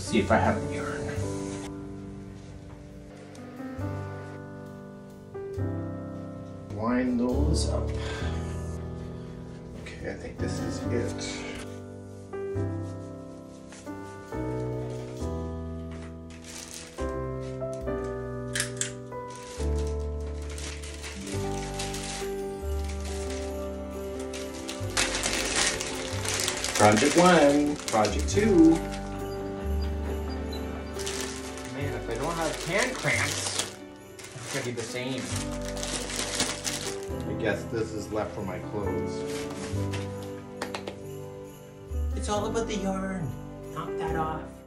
Let's see if I have the yarn. Line those up. Okay, I think this is it. Project 1, Project 2. Man, if I don't have hand cramps, it's gonna be the same. I guess this is left for my clothes. It's all about the yarn. Knock that off.